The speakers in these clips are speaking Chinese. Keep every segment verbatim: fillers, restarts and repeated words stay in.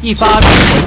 一发入魂。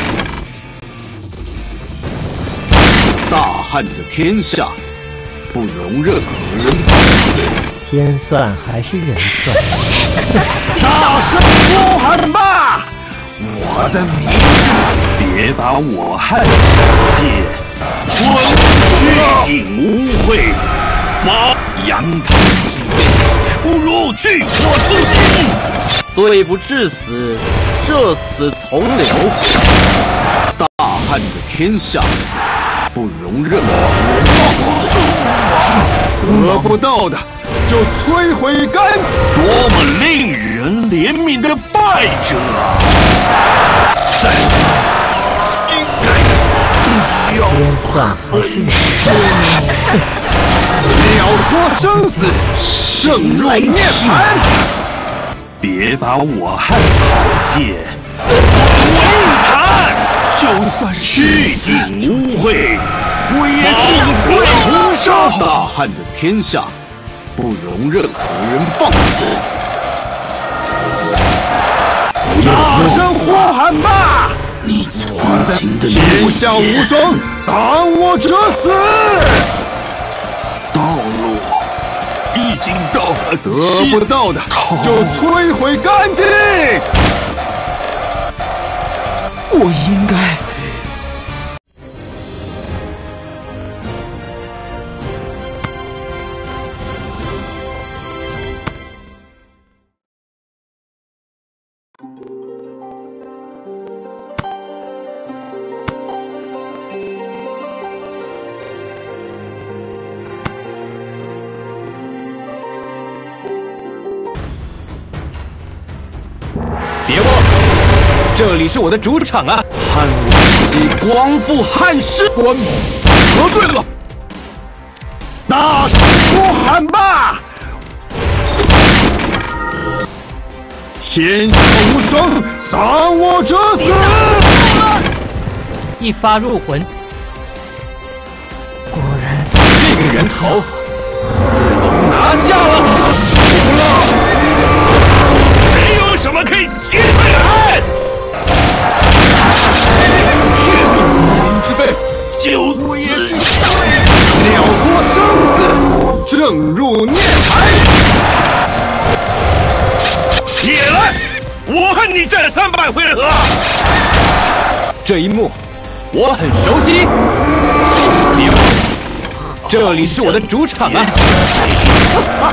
大汉的天下，不容任何人放肆。 天算还是人算？ 大声呼喊吧！我的名字，别把我汉草芥，我虚境污秽，发扬汤之意，不如去火自尽。 罪不至死，社死从流。 大汉的天下，不容任何人放肆。得不到的就摧毁干净。多么令人怜悯的败者啊！在应该不要天算还是人算？ 了脱生死，胜入涅槃。别把我汉草芥混为一谈，就算虚境污秽，我也是会重生。大汉的天下，不容任何人放肆。大声呼喊吧！你曾经的天下无双，挡我者死。道路已经到了得不到的就摧毁干净。我应该。 别忘了，这里是我的主场啊！ 汉武帝光复汉室，关某得罪了，大声呼喊吧！天下无双，挡我者死！ 一发入魂。果然， 这个人头自龙拿下了。服了。没有什么可以击退俺！血之辈，就我也是了脱生死，正入涅槃。起来！我和你战三百回合。 这一幕我很熟悉。别忘了，这里是我的主场啊！